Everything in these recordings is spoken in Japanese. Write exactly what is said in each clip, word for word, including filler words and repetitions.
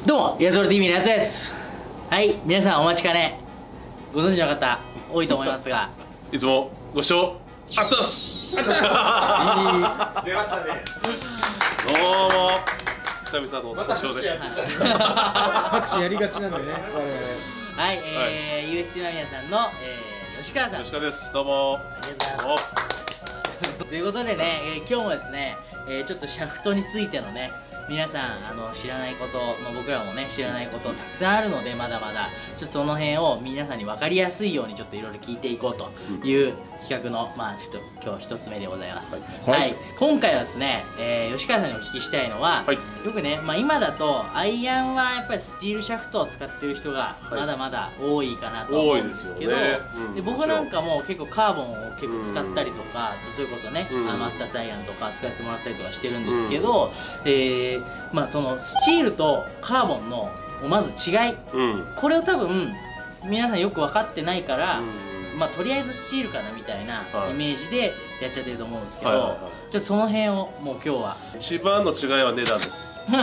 どうも、ヤソロ ティーブイ のやすです。はい、皆さんお待ちかね、ご存知の方多いと思いますがいつもご視聴あったっす出ましたね。どうも久々の登場で拍手やりがちなんでね。 はい、えー、ユーエスティー の皆さんの、えー、吉川さん。 吉川です。どうも。 ありがとうございます。ということでね、えー、今日もですね、えー、ちょっとシャフトについてのね、皆さんあの知らないこと、まあ、僕らもね知らないことたくさんあるので、まだまだちょっとその辺を皆さんに分かりやすいようにちょっといろいろ聞いていこうという企画の、まあちょっと今日一つ目でございます。はい、はい、今回はですね、えー、吉川さんにお聞きしたいのは、はい、よくね、まあ、今だとアイアンはやっぱりスチールシャフトを使ってる人がまだまだ多いかなと思うんですけど、で僕なんかも結構カーボンを結構使ったりとか、それこそね、あのアッタスアイアンとか使わせてもらったりとかしてるんですけど、えーまあそのスチールとカーボンのまず違い、うん、これを多分皆さんよく分かってないから、うん、まあとりあえずスチールかなみたいなイメージでやっちゃってると思うんですけど、じゃあその辺をもう今日は。 一番の違いは値段です。 ま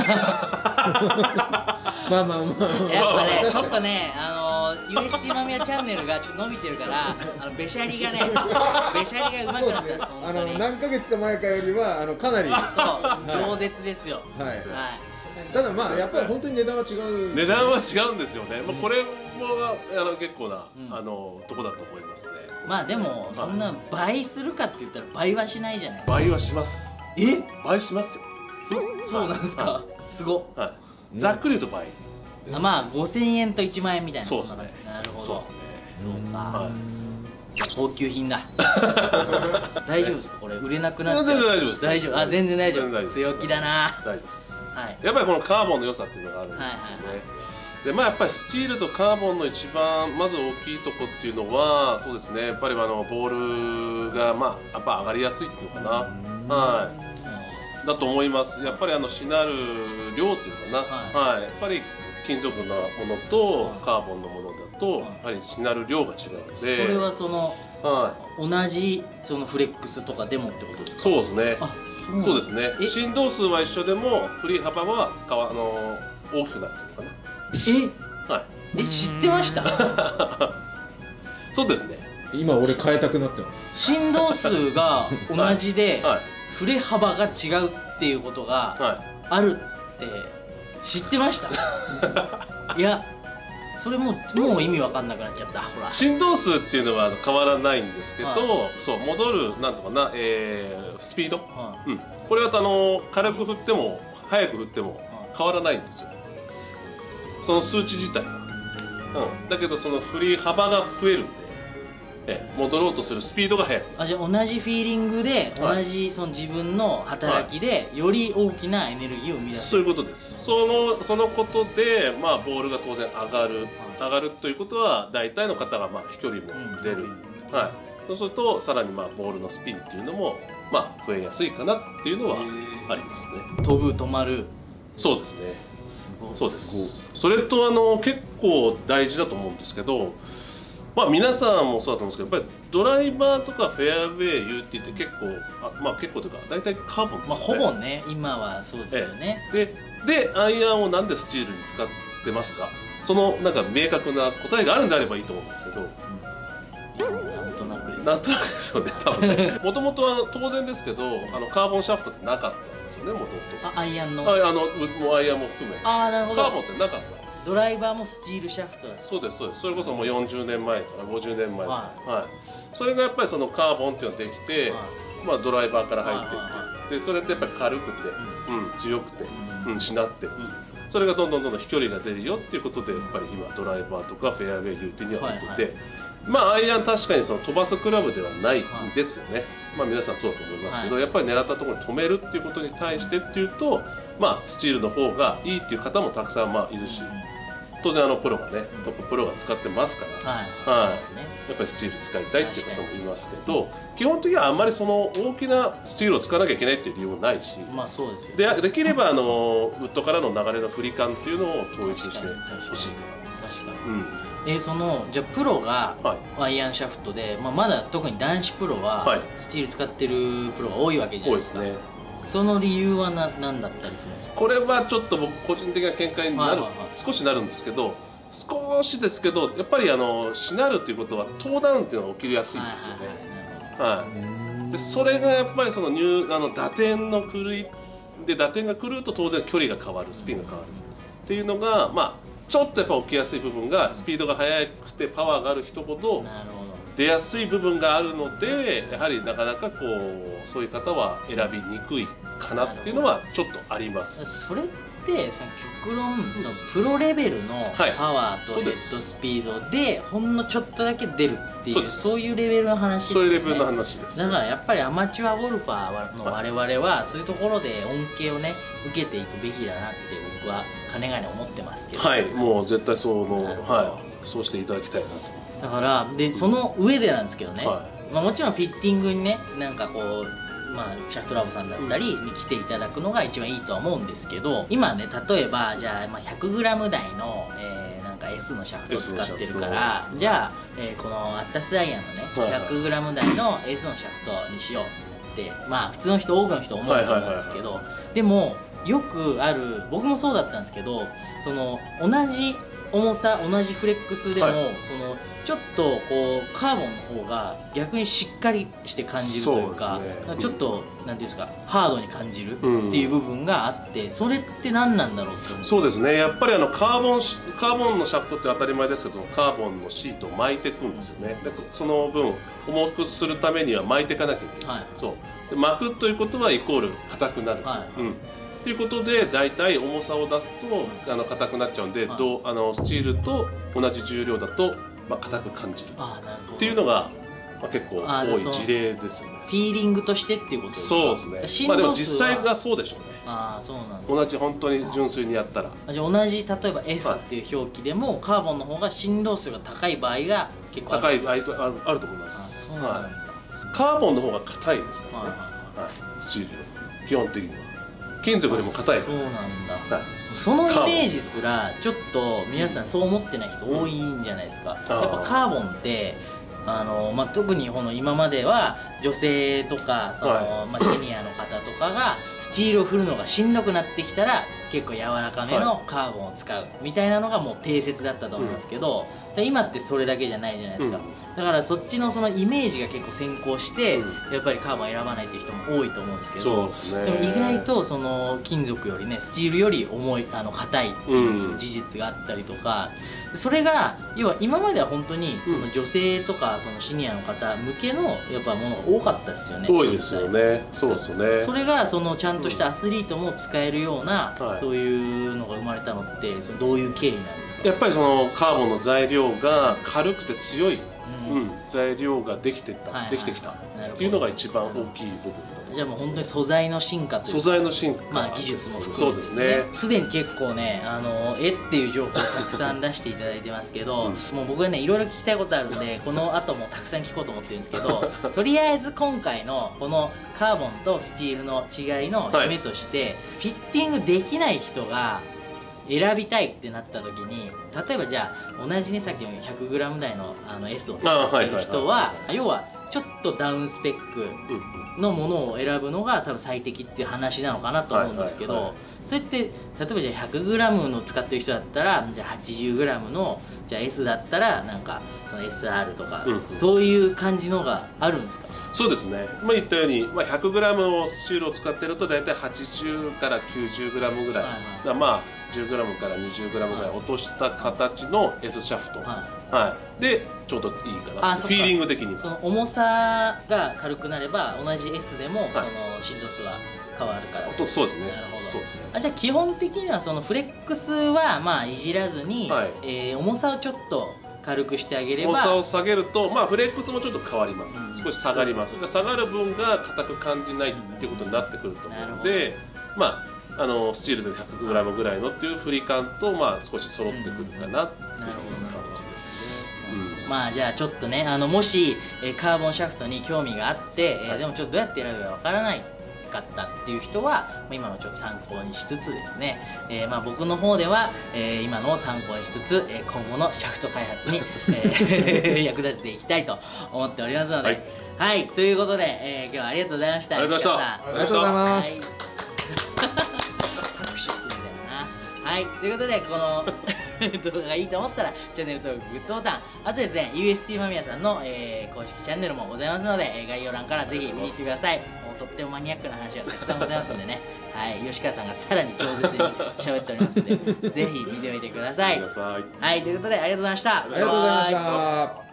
あまあまあやっぱねちょっとね、あの ユーエスティー マミヤチャンネルがちょっと伸びてるから、あのべしゃりがね、べしゃりが上手くなったんです。 あの何ヶ月か前かよりはあのかなりそう饒舌ですよ。 はい。ただまあやっぱり本当に値段は違う。 値段は違うんですよね。まあこれもあの結構なあのとこだと思いますね。 まあでもそんな倍するかって言ったら倍はしないじゃない。 倍はします。 え？ 倍しますよ。 そそうなんですか。すご。 はい。ざっくり言うと倍。 まあごせんえんといちまんえんみたいな。 そうですね。 なるほど。 そうですね。 そうか。高級品だ。大丈夫ですか、これ売れなくなっちゃう。 全然大丈夫です。 大丈夫。あ、全然大丈夫。強気だな。 大丈夫です。 はい。 やっぱりこのカーボンの良さっていうのがあるんですよね。でまあやっぱりスチールとカーボンの一番まず大きいとこっていうのはそうですね。やっぱりあのボールがまあやっぱ上がりやすいっていうのかな。はい。だと思います。やっぱりあのしなる量っていうのかな。はい。やっぱり金属のものとカーボンのものだとやっぱりしなる量が違うので。 それはその同じそのフレックスとかでもってことですか。 そうですね。そうですね。振動数は一緒でも振り幅はかわあの大きくなってるかな。 え、はい。え、知ってました？ そうですね。 今俺変えたくなってます。 振動数が同じで振れ幅が違うっていうことがあるって知ってました？いや、それもうもう意味わかんなくなっちゃった。ほら。 振動数っていうのは変わらないんですけど、そう戻るなんとかな、えー、スピード、うん、これはあの軽く振っても速く振っても変わらないんですよ。その数値自体は、うん、だけどその振り幅が増えるんで、え戻ろうとするスピードが速い。 あ、じゃあ同じフィーリングで、はい、同じその自分の働きで、はい、より大きなエネルギーを生み出す。 そういうことです。そのそのことでまあボールが当然上がる、上がるということは大体の方がまあ飛距離も出る、うん、はい。そうするとさらにまあボールのスピンっていうのもまあ増えやすいかなっていうのはありますね。 飛ぶ、止まる。 そうですね。そうです。それとあの結構大事だと思うんですけど、まあ皆さんもそうだと思うんですけど、やっぱりドライバーとかフェアウェイ ユーティー って結構あまあ結構というか大体カーボンですよね。 まあほぼね、今はそうですよね。 ででアイアンをなんでスチールに使ってますか。そのなんか明確な答えがあるんであればいいと思うんですけど。 なんとなくです。 なんとなくですよね。多分ね。もともとは当然ですけど、あのカーボンシャフトってなかったんですよね。もともと。 あ、アイアンの。 あ、あのもうアイアンも含め。 ああ、なるほど。 カーボンってなかった。 ドライバーもスチールシャフトだ。 そうですそうです。それこそもうよんじゅうねんまえからごじゅうねんまえ、はい、はい、それがやっぱりそのカーボンっていうのができて、はい、まあドライバーから入っていって、でそれってやっぱり軽くて、うん、強くて、うん、しなって、うん、それがどんどんどんどん飛距離が出るよっていうことでやっぱり今ドライバーとかフェアウェイ ユーティー には出てて、はいはい、まあアイアン確かにその飛ばすクラブではないんですよね。はい、まあ皆さんそうだと思いますけど、はい、やっぱり狙ったところに止めるっていうことに対してっていうと、まあスチールの方がいいっていう方もたくさんまあいるし。当然あのプロがね、トッププロが使ってますから、はい、やっぱりスチール使いたいっていう方もいますけど、基本的にはあんまりその大きなスチールを使わなきゃいけないっていう理由もないし、 まあそうですよ。 でできればあのウッドからの流れの振り感っていうのを統一してほしいかな。 確かに。うん。えー、そのじゃあプロがアイアンシャフトで、まあまだ特に男子プロはスチール使ってるプロが多いわけじゃないですか。多いですね。 その理由はな何だったりするんですか？ これはちょっと僕個人的な見解になる、 はいはいはい、 少しなるんですけど、少しですけどやっぱりあのしなるっていうことはトーダウンっていうのが起きやすいんですよね。はい。でそれがやっぱりその入あの打点の狂いで打点が狂うと当然距離が変わる、スピンが変わるっていうのがまあちょっとやっぱ起きやすい部分が、スピードが速くてパワーがある人ほど出やすい部分があるので、やはりなかなかこうそういう方は選びにくいかなっていうのはちょっとあります。 それってその極論そのプロレベルのパワーとヘッドスピードでほんのちょっとだけ出るっていう、そういうレベルの話ですよね。 そういうレベルの話です。 だからやっぱりアマチュアゴルファーの我々はそういうところで恩恵をね受けていくべきだなって僕はかねがね思ってますけど。はい、 もう絶対そのはい、そうしていただきたいなと。 だからでその上でなんですけどね、 はまあもちろんフィッティングにねなんかこうまあ、シャフトラボさんだったりに来ていただくのが一番いいとは思うんですけど、今ね例えばじゃあ、まあ、ひゃくグラム 台の、えー、なんか S のシャフトを使ってるから、じゃあ、えー、このアッタスアイアンのね ひゃくグラム 台の S のシャフトにしようってまあ普通の人多くの人思うと思うんですけど、でもよくある、僕もそうだったんですけど、その同じ重さ同じフレックスでも、はい、そのちょっとこうカーボンの方が逆にしっかりして感じるというか、ね、ちょっとなんていうんですか、ハードに感じるっていう部分があって、うん、それって何なんだろうって思う。 そうですね、やっぱりあのカーボンカーボンのシャフトって当たり前ですけど、カーボンのシートを巻いていくんですよね。でその分重くするためには巻いていかなきゃいけない、はい、そうで巻くということはイコール硬くなる、はい、うんということで大体重さを出すとあの硬くなっちゃうんで、はい、どうあのスチールと同じ重量だとまあ硬く感じるっていうのが、まあ、結構多い事例ですよね。 フィーリングとしてっていうことですか？ そうですね。まあでも実際がそうでしょうね。 ああそうなんだ。 同じ本当に純粋にやったら。 じゃあ同じ例えば S っていう表記でも、はい、カーボンの方が振動数が高い場合が結構ある。 高いあるあると思います。あそうなんだ、はい。カーボンの方が硬いですからね。はいはい、スチール基本的には。金属でも硬い。 そうなんだ、はい、そのイメージすらちょっと皆さんそう思ってない人多いんじゃないですか。やっぱカーボンってあの、まあ、特にこの今までは女性とかその、はい、まあ、シニアの方とかがスチールを振るのがしんどくなってきたら結構柔らかめのカーボンを使うみたいなのがもう定説だったと思いますけど、うん、今ってそれだけじゃないじゃないですか、うん、だからそっちのそのイメージが結構先行して、うん、やっぱりカーボン選ばないっていう人も多いと思うんですけど、そうですね、でも意外とその金属よりねスチールより重いあの硬いっていう事実があったりとか、うん、それが要は今までは本当にその女性とかそのシニアの方向けのやっぱものが多かったですよね。 多いですよね。そうですよね。 それがそのちゃんとしたアスリートも使えるような、うん、そういうのが生まれたのってそのどういう経緯なんですか？ やっぱりそのカーボンの材料が軽くて強い、うんうん、材料ができてた、はいはい、できてきたっていうのが一番大きい部分。 じゃあもう本当に素材の進化というか、 素材の進化、 まあ技術も含めて、 そうですね。 すでに結構ね、あの絵っていう情報をたくさん出していただいてますけど、うん、もう僕はねいろいろ聞きたいことあるんでこの後もたくさん聞こうと思ってるんですけど、とりあえず今回のこのカーボンとスチールの違いの締めとして、はい、フィッティングできない人が選びたいってなった時に、例えばじゃあ同じねさっきの ひゃくグラム 台のあの S を使ってる人は要はちょっとダウンスペックのものを選ぶのが多分最適っていう話なのかなと思うんですけど、それって例えばじゃあ ひゃくグラム の使ってる人だったらじゃあ はちじゅうグラム のじゃあ S だったらなんかその エスアール とか、うん、そういう感じのがあるんですか？ そうですね、まあ、言ったように、まあ、ひゃくグラム のスチールを使ってると大体はちじゅうからきゅうじゅうグラム ぐらい、はいはい、まあじゅうグラム から にじゅうグラム ぐらい落とした形の S シャフト、はいはい、でちょうどいいかな、フィーリング的にその重さが軽くなれば同じ S でも、はい、その振動数は変わるから。 そうですね。 なるほど。そうですね。あ、じゃあ基本的にはそのフレックスはまあいじらずに、はい、えー、重さをちょっと軽くしてあげれば、 重さを下げると、まあ、フレックスもちょっと変わります、うん、少し下がります。下がる分が硬く感じないっていうことになってくると思うので、まあ、あのスチールで ひゃくグラム ぐらいのっていう振り感と、まあ、少し揃ってくるかなっていう感じですね。 まあじゃあちょっとね、あのもし、えー、カーボンシャフトに興味があって、えーはい、でもちょっとどうやって選べばわからないかったっていう人は、まあ、今のちょっと参考にしつつですね、えー、まあ僕の方では、えー、今のを参考にしつつ、えー、今後のシャフト開発に、えー、役立てていきたいと思っておりますので、はい、 はい、ということで、えー、今日はありがとうございました。 ありがとうございました。 ありがとうございます。 はい拍手するんだよな。はい、ということで、この動画がいいと思ったら、チャンネル登録、グッドボタン、あとですね、ユーエスティー マミヤさんの、えー、公式チャンネルもございますので、えー、概要欄からぜひ見に行ってください。もうとってもマニアックな話がたくさんございますのでね、はい、吉川さんがさらに饒舌に喋っておりますので、ぜひ見てみてください。はい、ということで、ありがとうございました。 ありがとうございました。